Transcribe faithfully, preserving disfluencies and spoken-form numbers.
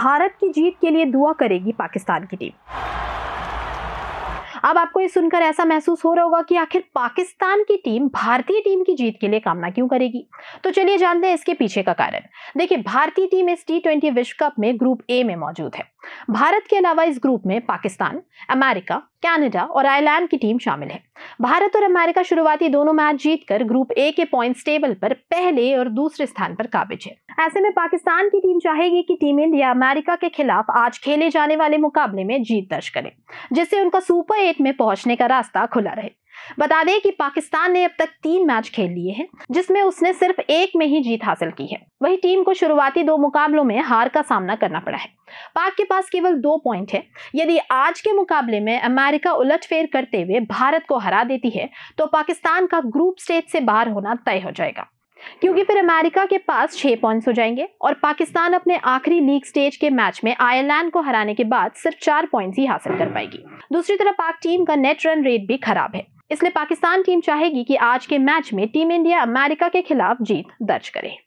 भारत की जीत के लिए दुआ करेगी पाकिस्तान की टीम। अब आपको ये सुनकर ऐसा महसूस हो रहा होगा कि आखिर पाकिस्तान की टीम भारतीय टीम की जीत के लिए कामना क्यों करेगी। तो चलिए जानते हैं इसके पीछे का कारण। देखिए, भारतीय टीम इस टी ट्वेंटी विश्व कप में ग्रुप ए में मौजूद है। भारत के अलावा इस ग्रुप में पाकिस्तान, अमेरिका, कनाडा और आयरलैंड की टीम शामिल है। भारत और अमेरिका शुरुआती दोनों मैच जीतकर ग्रुप ए के पॉइंट्स टेबल पर पहले और दूसरे स्थान पर काबिज है। ऐसे में पाकिस्तान की टीम चाहेगी कि टीम इंडिया अमेरिका के खिलाफ आज खेले जाने वाले मुकाबले में जीत दर्ज करे, जिससे उनका सुपर एट में पहुंचने का रास्ता खुला रहे। बता दें कि पाकिस्तान ने अब तक तीन मैच खेल लिए हैं, जिसमें उसने सिर्फ एक में ही जीत हासिल की है। वही टीम को शुरुआती दो मुकाबलों में हार का सामना करना पड़ा है। पाक के पास केवल दो पॉइंट है। यदि आज के मुकाबले में अमेरिका उलटफेर करते हुए भारत को हरा देती है तो पाकिस्तान का ग्रुप स्टेज से बाहर होना तय हो जाएगा, क्योंकि फिर अमेरिका के पास छह पॉइंट्स हो जाएंगे और पाकिस्तान अपने आखिरी लीग स्टेज के मैच में आयरलैंड को हराने के बाद सिर्फ चार पॉइंट्स ही हासिल कर पाएगी। दूसरी तरफ पाक टीम का नेट रन रेट भी खराब है, इसलिए पाकिस्तान टीम चाहेगी कि आज के मैच में टीम इंडिया अमेरिका के खिलाफ जीत दर्ज करे।